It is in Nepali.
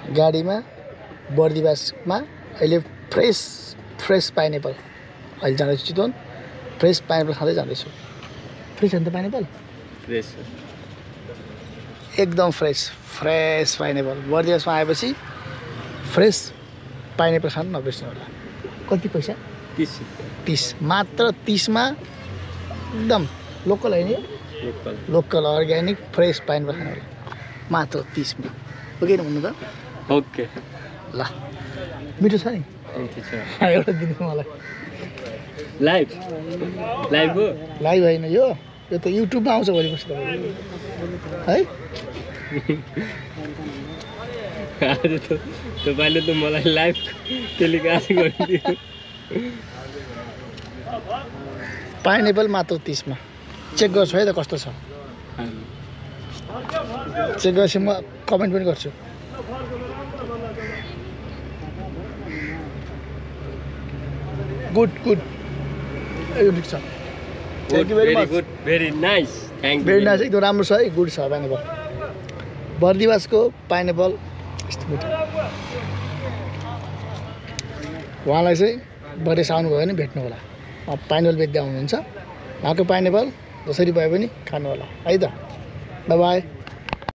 गाडीमा बर्दिवासमा अहिले फ्रेस पाइनएप्पल अहिले जाँदैछु चितवन फ्रेस पाइनएप्पल खाँदै जाँदैछु फ्रेस हो नि त पाइनएप्पल फ्रेस एकदम फ्रेस पाइनएप्पल बर्दिवासमा आएपछि फ्रेस पाइनएप्पल खानु नबिर्स्नु होला कति पैसा 30 मात्र 30 मा एकदम लोकल हैन यो लोकल अर्ग्यानिक फ्रेस पाइनएप्पल खानु होला मात्र 30 मा ओके न भन्नु त ओके ल मिठो छ नि हुन्छ एउटा दिनु मलाई लाइभ हो लाइभ हैन यो त युट्युबमा आउँछ भोलि पर्सि है तपाईले त मलाई लाइभ टेलिकास्ट गरिदिनु पाइनएप्पल मात्र 30 मा चेक गर्छु है त कस्तो छ चेक गरेपछि म कमेन्ट पनि गर्छु गुड यो ठिक छ thank you very much very nice thank you very nice एकदम राम्रो छ है गुड छ पाइनएप्पल बर्दिवासको पाइनएप्पल यस्तो मिठो उहाँलाई चाहिँ बर्दिवास आउनुभयो भने भेट्नु होला पाइनएप्पल बेच्दै आउनुहुन्छ उहाँको पाइनएप्पल जसरी भए पनि खानु होला है त बाई बाई